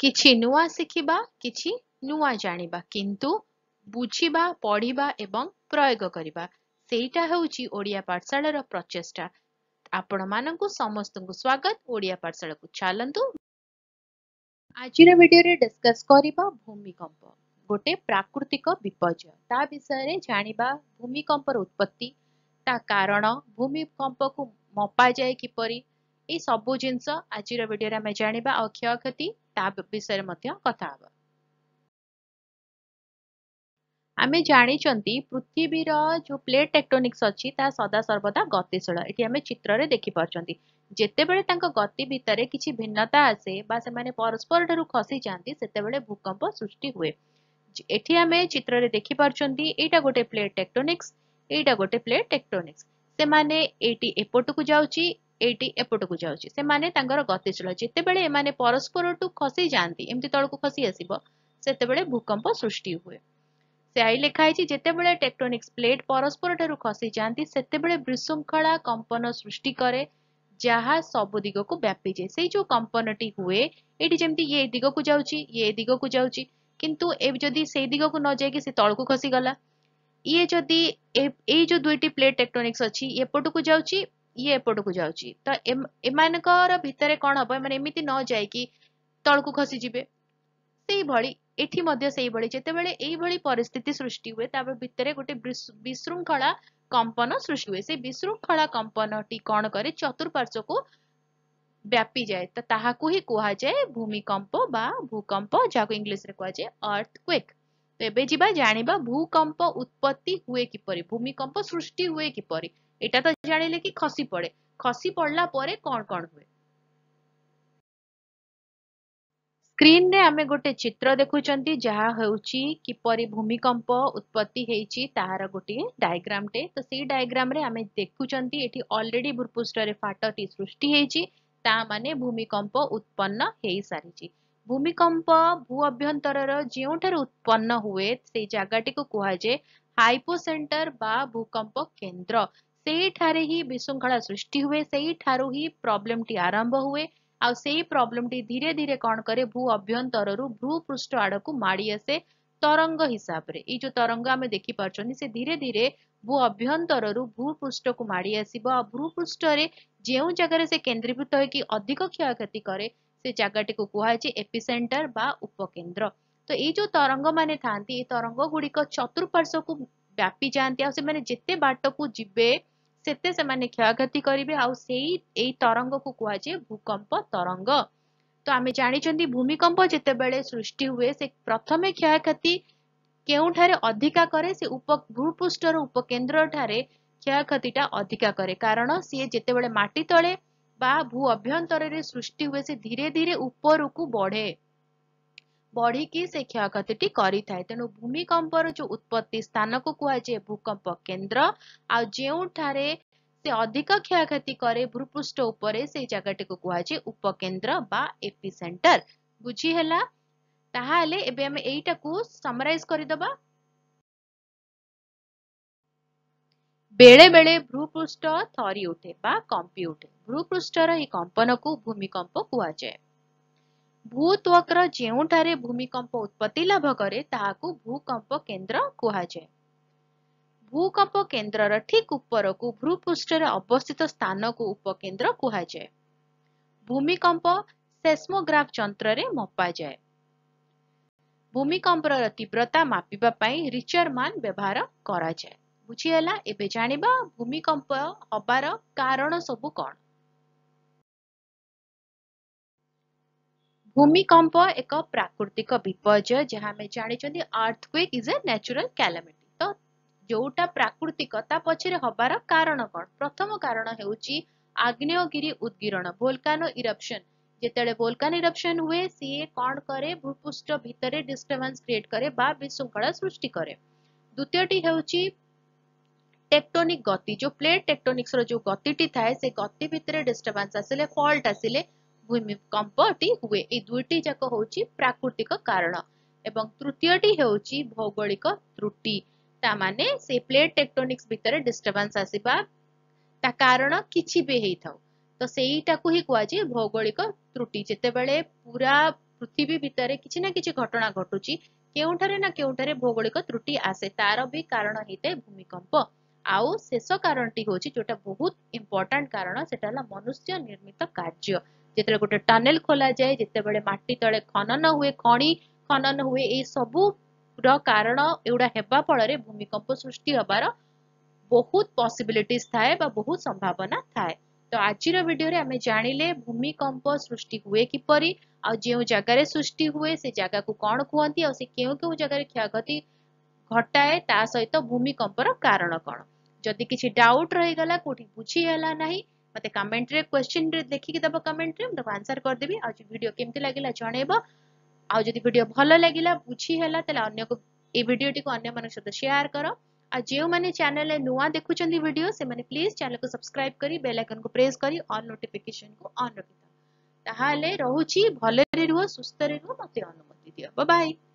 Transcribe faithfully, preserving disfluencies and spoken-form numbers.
किछि नुआ शिखिबा किछि नुआ जानिबा किंतु बुझिबा पढ़िबा एवं प्रयोग करिबा सेटा हेउची ओडिया पाठशालार प्रचेष्टा। आपण मानंकु समस्तंकु स्वागत ओडिया पाठशाला को चलंतु। आजिर वीडियो रे डिस्कस करिबा भूमिकंप गोटे प्राकृतिक विपर्य ता विषय रे जानिबा भूमिकंपर उत्पत्ति ता कारण भूमिकंप को मपा जाए किपरि ए सबु जिंस आजिर वीडियो रे हमें जानिबा और क्षयक्षति ता विषय रे मध्य कथा हबा। आमे जानिचंती पृथ्वीर जो प्लेट टेक्टोनिक्स अछि ता सदा सर्वदा गतिशील। एठी आमे चित्र रे देखि पारचंती जेतेबेले तांको गति भितरे किछि भिन्नता आसे बा से माने परस्पर ठारू खसी जांती सेतेबेले भूकंप सृष्टि हुए। एठी आमे चित्र रे देखि पारचंती एटा गोटे प्लेट टेक्टोनिक्स एटा गोटे प्लेट टेक्टोनिक्स से माने एटी एपटकू जाउची एटी एपटकू जाउची से माने तांकर गतिशील जेतेबेले एमाने परस्पर ठू खसी जांती एम्ति तळकू खसी आसीबो सेतेबेले भूकंप सृष्टि हुए। से आई लिखा है जेतेबेले टेक्टोनिक्स प्लेट परस्पर ठारू खसी जांती सेतेबेले विशृंखला कंपन सृष्टि करे जहा सब दिग को व्यापी जाए। से जो कंपनटी हुए एटी जेमती ये दिग को जाउची ये दिग को जाउची किंतु ए जदी से दिग को न जाय कि से तळकू खसी गला ये जदी ए ए जो दुईटी प्लेट टेक्टोनिक्स अछि एपट को जाउची ये एपट को जाउची त एमानकर भितरे कोन हबो माने एमिति न जाय कि तळकू खसी जिवे सेही भଳି एठी मध्य सेही भଳି जेतेबेले एही भଳି परिस्थिति सृष्टि हुए तापर भितरे गोटे विशृंखला कंपन सृष्टि हुए। से विशृंखला कंपनटी कोन करे चतुर्पार्श्व को व्यापी जाए त ताहाकू ही कुहा जाए भूमिकंप बा भूकंप जाको इंग्लिश रे कुहा जाए अर्थक्वेक। तो एबे जिबा जानिबा भूकंप उत्पत्ति हुए किपरि भूमिकंप सृष्टि हुए किपरि एटा तो जानिले कि खसी पड़े खसी पड़ला परे कोन कोन हुए। स्क्रीन रे आमे गोटे चित्र देखुचंती जहा हेउची किपरि भूमिकंप उत्पत्ति हेइची ताहार गोटे डायग्राम टे। तो सेही डायग्राम रे आमे देखुचंती एठी ऑलरेडी भूपृष्ठ रे फाटटी सृष्टि हेइची ता माने भूमिकंप उत्पन्न हेइ सारिची। भूमिकंप भू अभ्यंतरर जेउठार उत्पन्न हुए से जागाटी को कुहा जे हाइपोसेंटर बा भूकंप केंद्र सेही ठारे ही विशृंखला सृष्टि हुए सेही ठारू ही प्रॉब्लम टी आरंभ हुए आउ सेही प्रॉब्लम टी धीरे धीरे कौन करे भू अभ्यंतररू भूपृष्ठ आड़कू माड़ी आसे तरंग हिसाब रे। ई जो तरंग आमे देखि पारछनी से धीरे धीरे भू अभ्यंतररू भूपृष्ठ को माड़ी आसीबो आ भूपृष्ठ रे जेउ जगह रे से केंद्रीभूत होय कि अधिक क्षयक्षति करे से जगहटी को कुहा जे एपिसेंटर बा उपकेंद्र। तो ई जो तरंग माने थांती ई तरंग गुड़िक चतुर्पार्श्व को व्यापी जांती आ से माने जेते बाट को जिबे सेते से माने क्षयक्षति करिवे आउ सेही एई तरंग को कुहा जे भूकंप तरंग। तो आमे जानिचंती भूमिकंप जेतेबेले सृष्टि हुए से प्रथमे क्षयक्षति केउठारे अधिका करे से उप भूपृष्ठर उपकेंद्र ठारे क्षयक्षतिटा अधिका करे कारण सी जेतेबेले माटी तळे बा भू अभ्यंतर रे सृष्टि हुए से धीरे धीरे ऊपर को बढ़े बढ़ी की से क्षयक्षति करी थाए। तेणु भूमिकंपर जो उत्पत्ति स्थान को कुहा जे भूकंप केंद्र आ जेउठारे से अधिक क्षयक्षति करे भूपृष्ठ उपरे से जगहटी को कुहा जे उपकेंद्र बा एपिसेंटर। बुझी हैला ताहाले एबे हम एइटा को समराइज करि दबा। बेले बेले भूपृष्ठ थरी उठे बा कंपी उठे भूपृष्ठर ही कंपन को भूमिकंप कुहा जाए। भूत्वक्र जेउठारे भूमिकंप उत्पत्ति लाभ करे ताहाकू भूकंप केंद्र कुहा जाए। भूकंप केंद्रर ठीक ऊपर को भूपृष्ठ रे अवस्थित स्थान को उपकेंद्र कुहा जाए। भूमिकंप सेस्मोग्राफ यंत्र रे मपा जाए। भूमिकंपर तीव्रता मापिबा पई रिचर मान व्यवहार करा जाए। बुझियला एबे जानिबा भूमिकंप हबार कारण सबु कोन। भूमिकंप एक प्राकृतिक विपर्य जहां में जानिचंदी earthquake is a natural calamity. तो जोटा प्राकृतिक ता पछरे हबार कारण कोन। प्रथम कारण हेउची आग्नेयगिरि उद्गीरण वोल्कानो इरप्शन। जेतेले वोल्कानो इरप्शन हुए सी कोन करे भूपृष्ठ भितरे डिस्टर्बेंस क्रिएट करे बा विशृंखला सृष्टि करे। द्वितीयटी हेउची टेक्टोनिक गति जो प्लेट टेक्टोनिक्स रो जो गतिटी थाए से गति भितरे डिस्टर्बेंस आसिले फॉल्ट आसिले भूमिकंपटी हुए। ए दुईटी जाक होची प्राकृतिक कारण एवं तृतीयटी हेउची भौगोलिक त्रुटि ता माने से प्लेट टेक्टोनिक्स भितरे डिस्टर्बेंस आसीबा ता कारण किछि बे हेइ थाउ तो सेईटा को ही कुआ जे भौगोलिक त्रुटि। जेतेबेले पूरा पृथ्वी भितर किछि ना किछि घटना घटुची केउठारे ना केउठारे भौगोलिक त्रुटि आसे तार भी कारण हेते भूमिकंप आउ शेष कारणटी होची जोटा बहुत इंपोर्टेंट कारण सेटा हला मनुष्य निर्मित कार्य जेतेले गोटे टनेल खोला जाए जेतेबेले माटी तळे खनन हुए खणी खनन हुए ए सबु र कारण एउडा हेबा फଳରେ भूमिकंप सृष्टि हबार बहुत पॉसिबिलिटीज थाए बा बहुत संभावना थाए तो आजिर वीडियो रे आमे जानिले भूमिकंप सृष्टि हुए किपरि आ जेउ जगह रे सृष्टि हुए से जगह को कोन कुहंती आ से केउ केउ जगह रे क्षयक्षति घटाए ता सहित भूमिकंपर कारण कोन जदि किछि डाउट रहि गला कोठी बुझी हला नाही मते कमेंट रे क्वेश्चन रे देखि के दबो कमेंट रे हम आंसर कर देबी आज वीडियो केमति लागिला जणेबो आ जदि वीडियो भलो लागिला बुझी हला तले अन्य को ए वीडियो टी को अन्य मानक सहित शेयर करो आ जेउ माने चैनल रे नुवा देखुचंदी वीडियो से माने प्लीज चैनल को सब्सक्राइब करी बेल आइकन को प्रेस करी ऑल नोटिफिकेशन को ऑन रखिता ताहाले रहुची भले रे रुह सुस्त रे रुह मते अनुमति दियो बाय बाय।